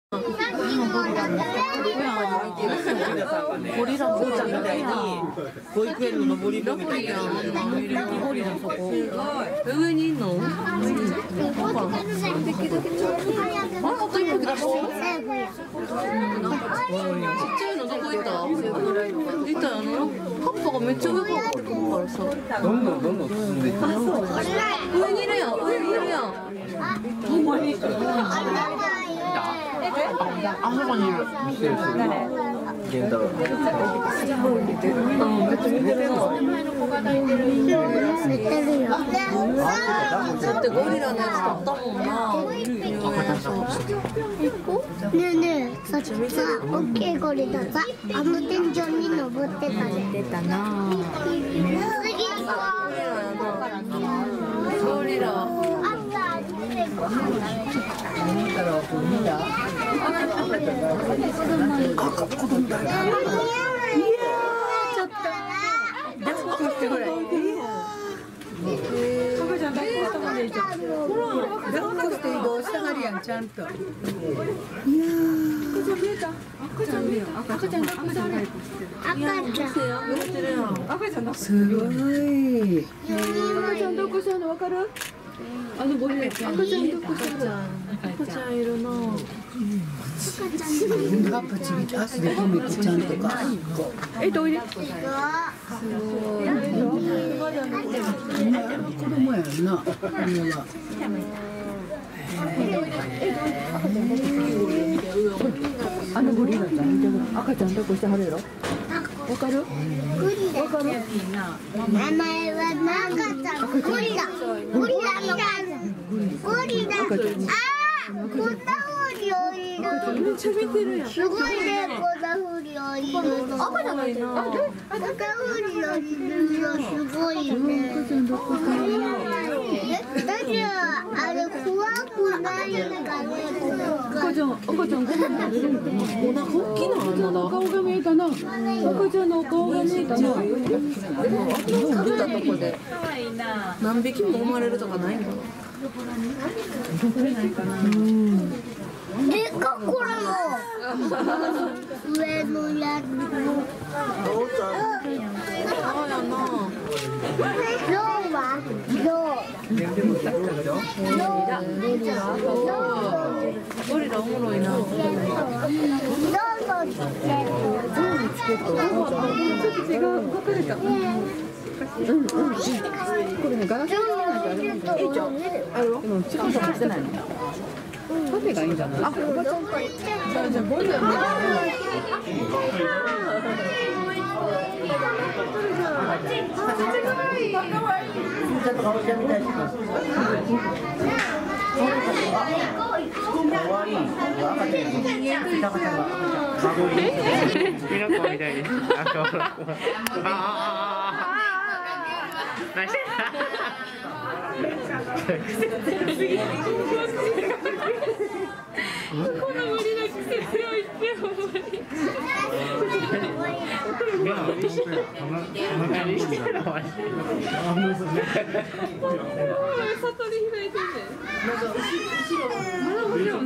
ゴリラのちゃんみたいに保育園の登り場みたいなゴリラそこ上にいんの？あ、あと一匹だろ？ちっちゃいのどこ行った？いたよな。カッパがめっちゃ上から来るからさ。どんどん進んでいく。上にいるやん。上にいるやん。ほんまに。あそこにいる。源太郎。めっちゃ見てるな。だってゴリラのやつ撮ったもんな。 ねえねえ、さっきさ、大きいゴリラさ、あの天井に登ってたね。 出たな。ゴリラ。 ちゃんと。すごい。赤ちゃんどこしたのわかる？あのゴリラ赤ちゃんどこしたの？赤ちゃんいるな。パチリ足で止めてちゃんとか。どういで？すごい。子供やんな。これは。あのゴリラちゃん、赤ちゃん抱っこしてはるやろ。わかる？わかる？ 名前は赤ちゃん。ゴリラ。ゴリラのゴリラ。ああ、こんな風に降りる。 めっちゃ見てるやん。 すごいね、こんな風に降りるの。 赤じゃないな。 こんな風に降りるのすごいね。だけはあれ怖くないかね。 赤ちゃんご飯食べるのかな。 お腹大きいな。まだ。 顔が見えたな。赤ちゃんの顔が見えたな。 出たとこで何匹も生まれるとかないんかな。 でかこれも上のやつも。 ゴリラおもろいな。 これね、ガラスのなんかあるんだよ。でもちょっとしてないの。カフェがいいんじゃない？あ、じゃあボリューム。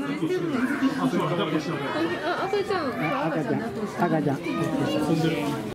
赤ちゃん。